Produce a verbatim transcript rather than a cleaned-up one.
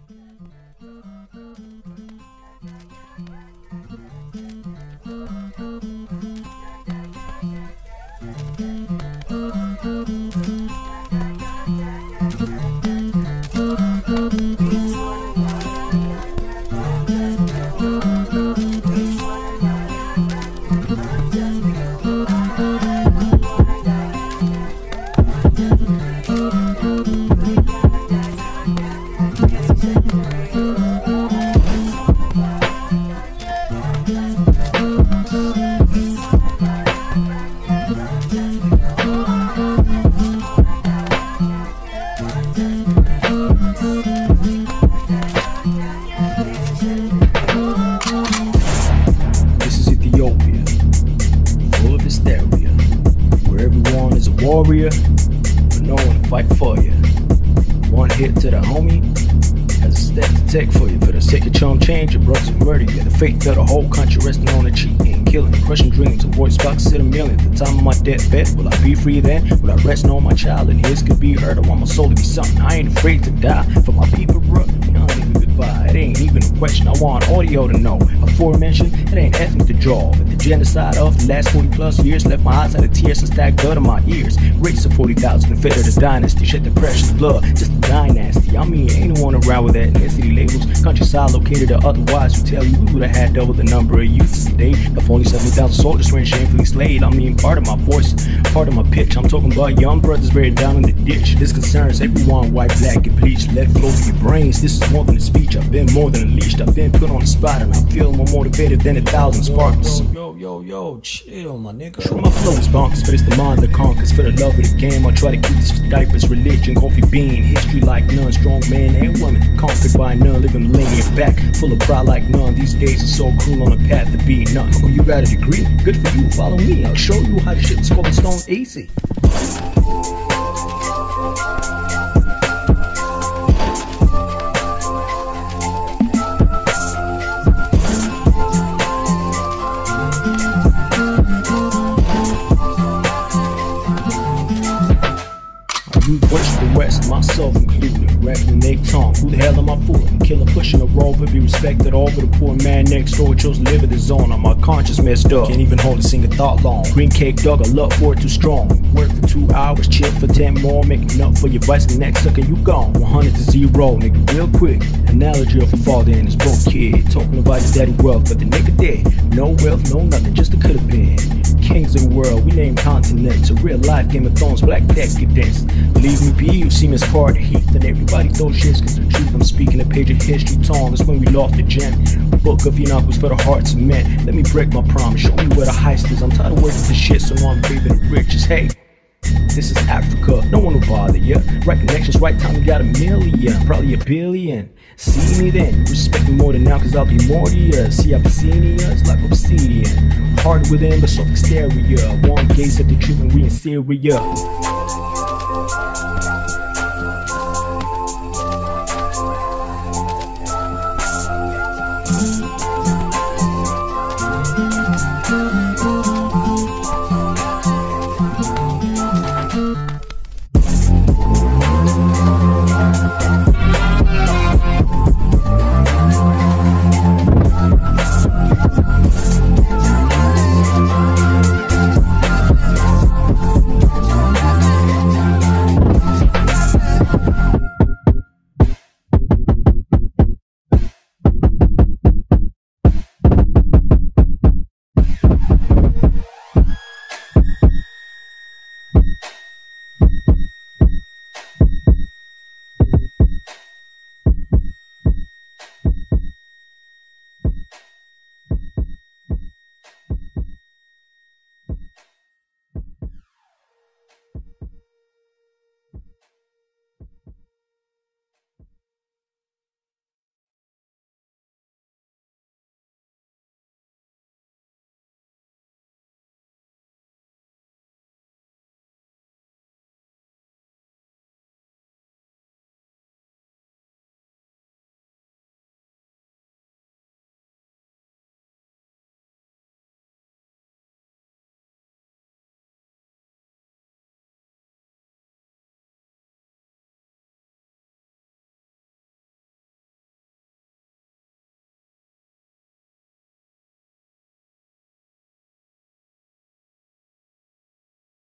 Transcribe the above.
This is Ethiopia, full of hysteria, where everyone is a warrior, but no one to fight for you. One hit to the homie, has a step to take for you. For the sake of chump change, your brothers and murder you. The fate felt the whole country resting on a cheating, killing, crushing dreams, avoid sparks to the million. At the time of my deathbed, will I be free then? Will I rest knowing my child and his could be heard? I want my soul to be something. I ain't afraid to die for my people, bro. Young nigga, goodbye. It ain't even a question. I want audio to know. Aforementioned, it ain't ethnic to draw. But the genocide of the last forty plus years left my eyes out of tears and stacked blood in my ears. Race of forty thousand and fed the dynasty. Shed the precious blood, just a dynasty. I mean, ain't no one around with ethnicity labels. Countryside located or otherwise who tell you we would have had double the number of youths today. If only seventy thousand soldiers were shamefully slayed. I mean, part of my voice, part of my pitch. I'm talking about young brothers buried down in the ditch. This concerns everyone, white, black, and bleached. Let flow through your brains. This is more than a speech. I've been more than unleashed. I've been put on the spot and I feel more motivated than a thousand sparkles. Yo, yo, yo, chill, my nigga. Sure, my flow is bonkers, but it's the mind that conquers. For the love of the game, I try to keep this for diapers, religion, coffee bean, history like none, strong man and woman, conquered by none, living laying back, full of pride like none. These days are so cruel on a path to be none. Oh, you got a degree? Good for you, follow me. I'll show you how to shit this cobblestone easy. Watch the West, myself included, rapping they tongue. Who the hell am I fooling? Killer pushing a rover, be respected over the poor man next door. Chose to live in the zone. I'm my conscience messed up. Can't even hold a single thought long. Green cake dog, I love for it too strong. Work for two hours, chill for ten more, making up for your vice. The next sucker you gone. one hundred to zero, nigga, real quick. Analogy of a father and his broke kid. Talking about his daddy wealth, but the nigga dead. No wealth, no nothing, just a could have been. Kings of the world, we name continents. A real life Game of Thrones, black decadence. Believe me, P U, Siemens part of Heath, and everybody throw shits cause the truth. I'm speaking a page of history torn. That's when we lost the gem. Book of Enoch was for the hearts of men. Let me break my promise, show me where the heist is. I'm tired of working for shit, so now I'm craving the riches. Hey, this is Africa, no one will bother ya. Right connections, right time, we got a million, probably a billion. See me then, you respect me more than now, cause I'll be more to ya. See Abyssinia, it's like obsidian. Hard within, but soft exterior. One gaze at the treatment, we in Syria.